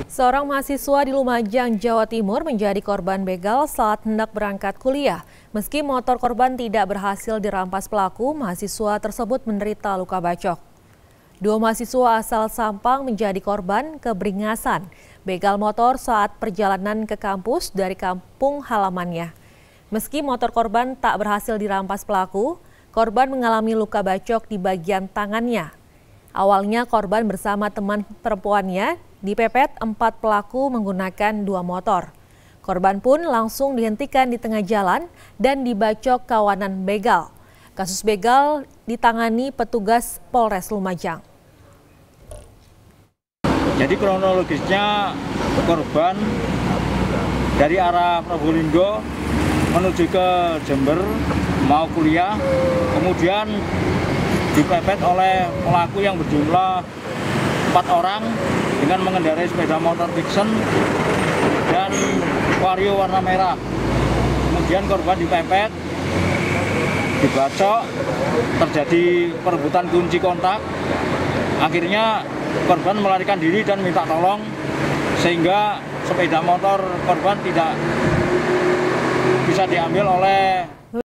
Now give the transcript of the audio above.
Seorang mahasiswa di Lumajang, Jawa Timur menjadi korban begal saat hendak berangkat kuliah. Meski motor korban tidak berhasil dirampas pelaku, mahasiswa tersebut menderita luka bacok. Dua mahasiswa asal Sampang menjadi korban keberingasan begal motor saat perjalanan ke kampus dari kampung halamannya. Meski motor korban tak berhasil dirampas pelaku, korban mengalami luka bacok di bagian tangannya. Awalnya korban bersama teman perempuannya dipepet 4 pelaku menggunakan 2 motor. Korban pun langsung dihentikan di tengah jalan dan dibacok kawanan begal. Kasus begal ditangani petugas Polres Lumajang. Jadi kronologisnya korban dari arah Probolinggo menuju ke Jember mau kuliah, kemudian dipepet oleh pelaku yang berjumlah 4 orang dengan mengendarai sepeda motor Vixen dan Vario warna merah. Kemudian korban dipepet, dibacok, terjadi perebutan kunci kontak. Akhirnya korban melarikan diri dan minta tolong, sehingga sepeda motor korban tidak bisa diambil oleh